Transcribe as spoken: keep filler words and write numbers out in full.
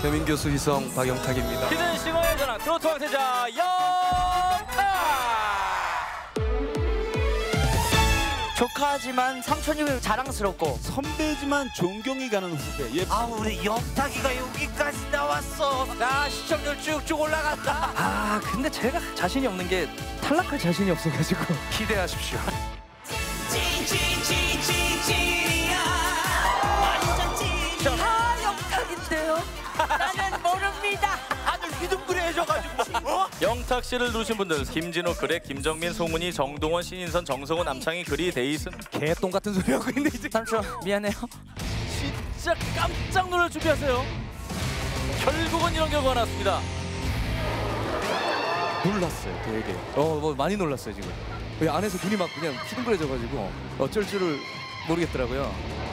배민 교수 희성 박영탁입니다. 히든 싱어의 전환 트로트 왕세자 영탁. 조카지만 삼촌이 자랑스럽고 선배지만 존경이 가는 후배. 예. 아 우리 영탁이가 여기까지 나왔어. 자 시청률 쭉쭉 올라갔다. 아 근데 제가 자신이 없는 게 탈락할 자신이 없어가지고 기대하십시오. 아 영탁인데요? 나는 모릅니다. 아주 휘둥그레해져가지고. 어? 영탁 씨를 누르신 분들 김진호, 그렉, 김정민, 송은이, 정동원, 신인선, 정성훈, 남창희, 그리, 데이슨. 개똥 같은 소리 하고 있는데 이제. 삼촌 미안해요. 진짜 깜짝 놀랄 준비하세요. 결국은 이런 결과가 나왔습니다. 놀랐어요, 되게. 어, 뭐 많이 놀랐어요 지금. 안에서 눈이 막 그냥 휘둥그레져가지고 어쩔 줄을 모르겠더라고요.